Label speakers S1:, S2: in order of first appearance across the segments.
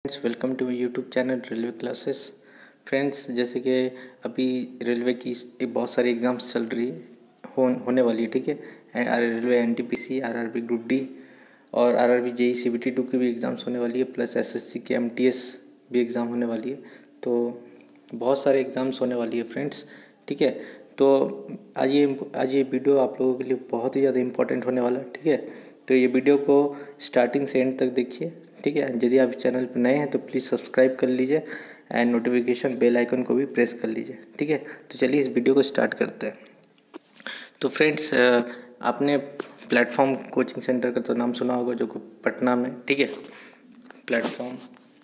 S1: Friends, welcome to my YouTube channel railway classes. Friends, जैसे कि अभी रेलवे की बहुत सारी एग्ज़ाम्स चल रही होने वाली है, ठीक है। Railway NTPC, RRB group D और आरआरबी जेई सीबीटी 2 की भी एग्ज़ाम्स होने वाली है, प्लस एसएससी की एमटीएस भी एग्ज़ाम होने वाली है। तो बहुत सारे एग्ज़ाम्स होने वाली है फ्रेंड्स, ठीक है। तो आज ये वीडियो आप लोगों के लिए बहुत ही ज़्यादा इंपॉर्टेंट होने वाला है, ठीक है। तो ये वीडियो को स्टार्टिंग से एंड तक देखिए, ठीक है। यदि आप चैनल पर नए हैं तो प्लीज़ सब्सक्राइब कर लीजिए एंड नोटिफिकेशन बेल आइकन को भी प्रेस कर लीजिए, ठीक है। तो चलिए इस वीडियो को स्टार्ट करते हैं। तो फ्रेंड्स, आपने प्लेटफॉर्म कोचिंग सेंटर का तो नाम सुना होगा, जो कि पटना में, ठीक है। प्लेटफॉर्म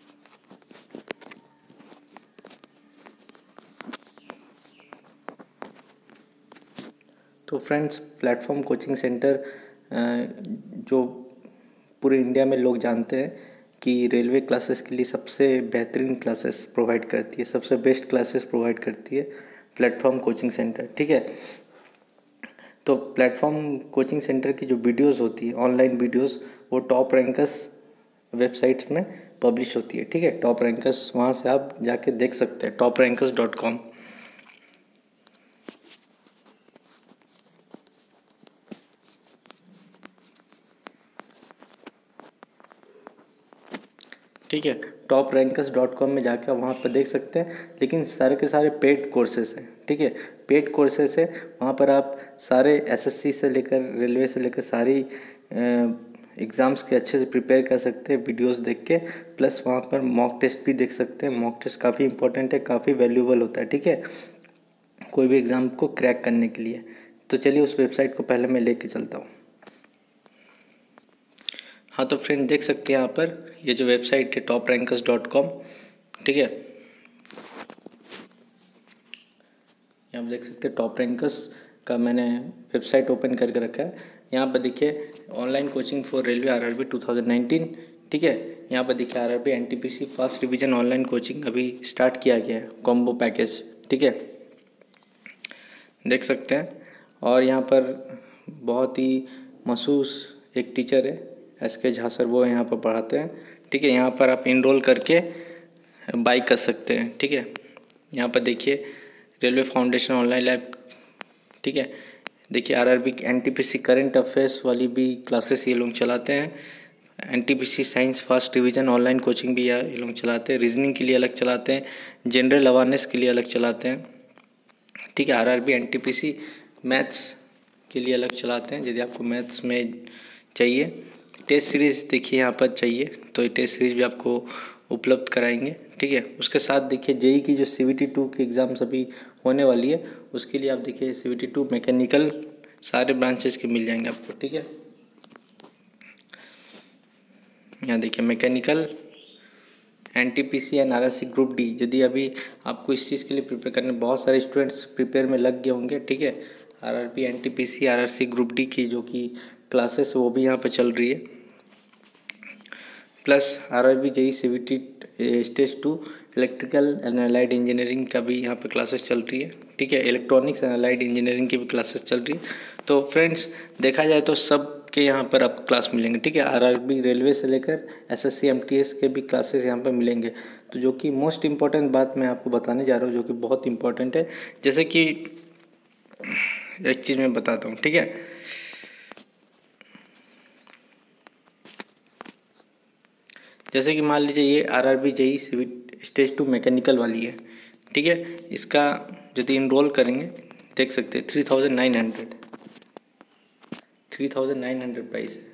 S1: तो फ्रेंड्स, प्लेटफॉर्म कोचिंग सेंटर जो पूरे इंडिया में लोग जानते हैं कि रेलवे क्लासेस के लिए सबसे बेहतरीन क्लासेस प्रोवाइड करती है, सबसे बेस्ट क्लासेस प्रोवाइड करती है प्लेटफॉर्म कोचिंग सेंटर, ठीक है। तो प्लेटफॉर्म कोचिंग सेंटर की जो वीडियोस होती है, ऑनलाइन वीडियोस, वो टॉप रैंकर्स वेबसाइट्स में पब्लिश होती है, ठीक है। टॉप रैंकर्स, वहाँ से आप जाके देख सकते हैं, toprankers.com। ठीक है, toprankers.com में जाकर वहाँ पर देख सकते हैं। लेकिन सारे के सारे पेड कोर्सेस हैं, ठीक है। पेड कोर्सेस है, वहाँ पर आप सारे एसएससी से लेकर रेलवे से लेकर सारी एग्ज़ाम्स के अच्छे से प्रिपेयर कर सकते हैं वीडियोस देख के। प्लस वहाँ पर मॉक टेस्ट भी देख सकते हैं। मॉक टेस्ट काफ़ी इंपॉर्टेंट है, काफ़ी वैल्यूएबल होता है, ठीक है, कोई भी एग्ज़ाम को क्रैक करने के लिए। तो चलिए उस वेबसाइट को पहले मैं लेके चलता हूँ। हाँ, तो फ्रेंड देख सकते हैं यहाँ पर ये जो वेबसाइट है toprankers.com, ठीक है। यहाँ पर देख सकते हैं टॉप रैंकर्स का मैंने वेबसाइट ओपन करके रखा है। यहाँ पर देखिए online coaching for railway RRB 2019, ठीक है। यहाँ पर देखिए RRB NTPC first revision online coaching अभी स्टार्ट किया गया है, कॉम्बो पैकेज, ठीक है, देख सकते हैं। और यहाँ पर बहुत ही मशहूर एक टीचर है एसके झा सर, वो यहाँ पर पढ़ाते हैं, ठीक है। यहाँ पर आप इनरोल करके बाई कर सकते हैं, ठीक है। यहाँ पर देखिए रेलवे फाउंडेशन ऑनलाइन लैब, ठीक है। देखिए आरआरबी एनटीपीसी करंट अफेयर्स वाली भी क्लासेस ये लोग चलाते हैं। NTPC science first division online coaching भी ये लोग चलाते हैं। रीजनिंग के लिए अलग चलाते हैं, जनरल अवेयरनेस के लिए अलग चलाते हैं, ठीक है। आरआरबी एनटीपीसी मैथ्स के लिए अलग चलाते हैं, यदि आपको मैथ्स में चाहिए। टेस्ट सीरीज़ देखिए यहाँ पर चाहिए तो ये टेस्ट सीरीज़ भी आपको उपलब्ध कराएंगे, ठीक है। उसके साथ देखिए जेई की जो सीबीटी 2 की एग्ज़ाम्स अभी होने वाली है, उसके लिए आप देखिए सीबीटी 2 मैकेनिकल सारे ब्रांचेस के मिल जाएंगे आपको, ठीक है। यहाँ देखिए mechanical, NTPC and RRC group D. यदि अभी आपको इस चीज़ के लिए प्रिपेयर करने, बहुत सारे स्टूडेंट्स प्रिपेयर में लग गए होंगे, ठीक है। RRB NTPC RRC group D की जो कि क्लासेस वो भी यहाँ पर चल रही है। Plus RRB JE CBT stage 2 electrical and allied engineering का भी यहाँ पे क्लासेस चल रही है, ठीक है। इलेक्ट्रॉनिक्स एंड अलाइड इंजीनियरिंग की भी क्लासेस चल रही है। तो फ्रेंड्स देखा जाए तो सब के यहाँ पर आपको क्लास मिलेंगे, ठीक है। आरआरबी रेलवे से लेकर एसएससी एमटीएस के भी क्लासेस यहाँ पर मिलेंगे। तो जो कि मोस्ट इम्पॉर्टेंट बात मैं आपको बताने जा रहा हूँ, जो कि बहुत इंपॉर्टेंट है, जैसे कि एक चीज़ मैं बताता हूँ, ठीक है। जैसे कि मान लीजिए ये आरआरबी जेई स्टेज 2 मैकेनिकल वाली है, ठीक है। इसका यदि इनरोल करेंगे देख सकते हैं 3900 प्राइस है,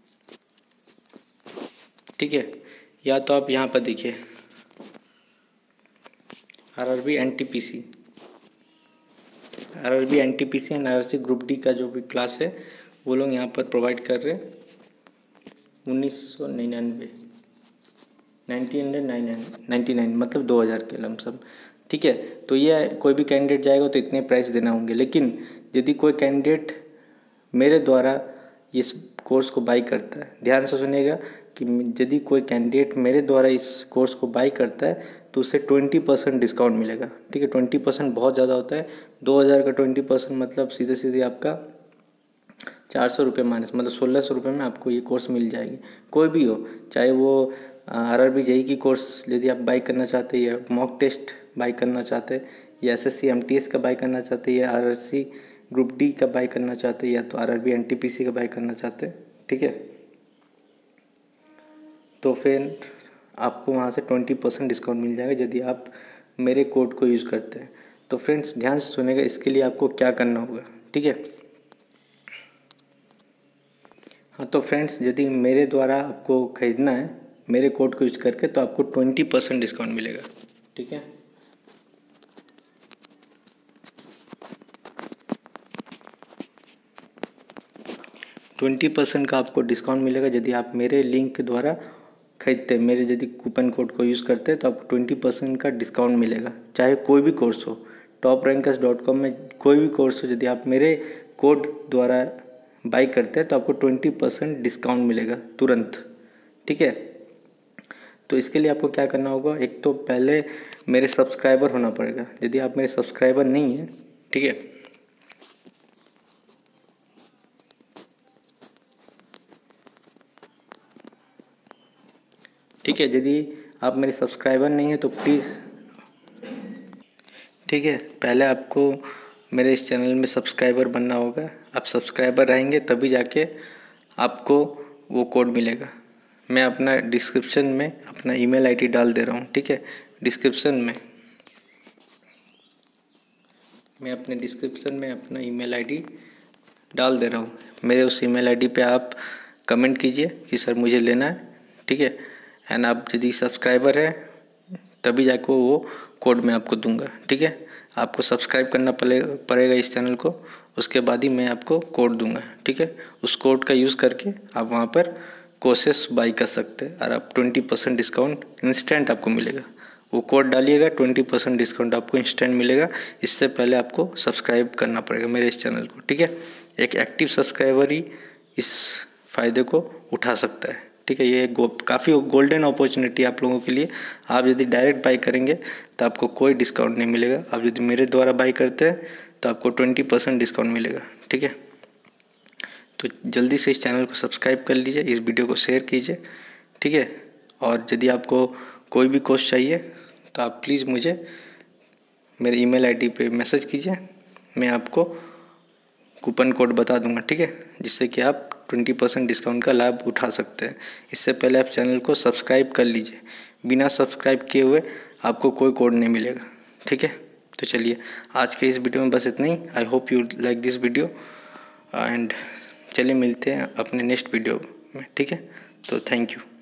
S1: ठीक है। या तो आप यहाँ पर देखिए RRB NTPC and RRC group D का जो भी क्लास है वो लोग यहाँ पर प्रोवाइड कर रहे हैं 1999 मतलब 2000 के लमसम, ठीक है। तो ये कोई भी कैंडिडेट जाएगा तो इतने प्राइस देना होंगे। लेकिन यदि कोई कैंडिडेट मेरे द्वारा इस कोर्स को बाई करता है, ध्यान से सुनिएगा कि यदि कोई कैंडिडेट मेरे द्वारा इस कोर्स को बाई करता है तो उसे 20% डिस्काउंट मिलेगा, ठीक है। 20% बहुत ज़्यादा होता है। 2000 का 20% मतलब सीधे सीधे आपका 400 रुपये माइनस, मतलब 1600 रुपये में आपको ये कोर्स मिल जाएगी। कोई भी हो, चाहे वो आरआरबी जेई की कोर्स यदि आप बाई करना चाहते हैं या मॉक टेस्ट बाई करना चाहते हैं या एसएससी एमटीएस का बाई करना चाहते हैं या आरआरसी ग्रुप डी का बाई करना चाहते हैं या तो आरआरबी एनटीपीसी का बाई करना चाहते हैं, ठीक है, तो फिर आपको वहाँ से 20% डिस्काउंट मिल जाएगा यदि आप मेरे कोड को यूज़ करते हैं। तो फ्रेंड्स ध्यान से सुनेगा, इसके लिए आपको क्या करना होगा, ठीक है। हाँ तो फ्रेंड्स यदि मेरे द्वारा आपको ख़रीदना है मेरे कोड को यूज़ करके तो आपको 20% डिस्काउंट मिलेगा, ठीक है। ट्वेंटी % का आपको डिस्काउंट मिलेगा यदि आप मेरे लिंक के द्वारा खरीदते हैं, मेरे यदि कूपन कोड को यूज़ करते हैं तो आपको 20% का डिस्काउंट मिलेगा, चाहे कोई भी कोर्स हो। toprankers.com में कोई भी कोर्स हो, यदि आप मेरे कोड द्वारा बाई करते हैं तो आपको 20% डिस्काउंट मिलेगा तुरंत, ठीक है। तो इसके लिए आपको क्या करना होगा, एक तो पहले मेरे सब्सक्राइबर होना पड़ेगा। यदि आप मेरे सब्सक्राइबर नहीं हैं, ठीक है, ठीक है, यदि आप मेरे सब्सक्राइबर नहीं हैं तो प्लीज़, ठीक है, पहले आपको मेरे इस चैनल में सब्सक्राइबर बनना होगा। आप सब्सक्राइबर रहेंगे तभी जाके आपको वो कोड मिलेगा। मैं अपना डिस्क्रिप्शन में अपना ईमेल आईडी डाल दे रहा हूँ, ठीक है। डिस्क्रिप्शन में मैं अपने डिस्क्रिप्शन में अपना ईमेल आईडी डाल दे रहा हूँ। मेरे उस ईमेल आईडी पे आप कमेंट कीजिए कि सर मुझे लेना है, ठीक है। एंड आप यदि सब्सक्राइबर है तभी जाके वो कोड मैं आपको दूंगा, ठीक है। आपको सब्सक्राइब करना पड़ेगा इस चैनल को, उसके बाद ही मैं आपको कोड दूंगा, ठीक है। उस कोड का यूज़ करके आप वहाँ पर कोर्सेस बाई कर सकते हैं और आप 20% डिस्काउंट इंस्टेंट आपको मिलेगा। वो कोड डालिएगा, 20% डिस्काउंट आपको इंस्टेंट मिलेगा। इससे पहले आपको सब्सक्राइब करना पड़ेगा मेरे इस चैनल को, ठीक है। एक एक्टिव सब्सक्राइबर ही इस फ़ायदे को उठा सकता है, ठीक है। ये काफ़ी गोल्डन अपॉर्चुनिटी आप लोगों के लिए। आप यदि डायरेक्ट बाई करेंगे तो आपको कोई डिस्काउंट नहीं मिलेगा। आप यदि मेरे द्वारा बाई करते हैं तो आपको 20% डिस्काउंट मिलेगा, ठीक है। तो जल्दी से इस चैनल को सब्सक्राइब कर लीजिए, इस वीडियो को शेयर कीजिए, ठीक है। और यदि आपको कोई भी कोर्स चाहिए तो आप प्लीज़ मुझे मेरे ईमेल आईडी पे मैसेज कीजिए, मैं आपको कूपन कोड बता दूंगा, ठीक है, जिससे कि आप 20% डिस्काउंट का लाभ उठा सकते हैं। इससे पहले आप चैनल को सब्सक्राइब कर लीजिए, बिना सब्सक्राइब किए हुए आपको कोई कोड नहीं मिलेगा, ठीक है। तो चलिए आज के इस वीडियो में बस इतना ही। I hope you like this video and चलिए मिलते हैं अपने नेक्स्ट वीडियो में, ठीक है। तो थैंक यू।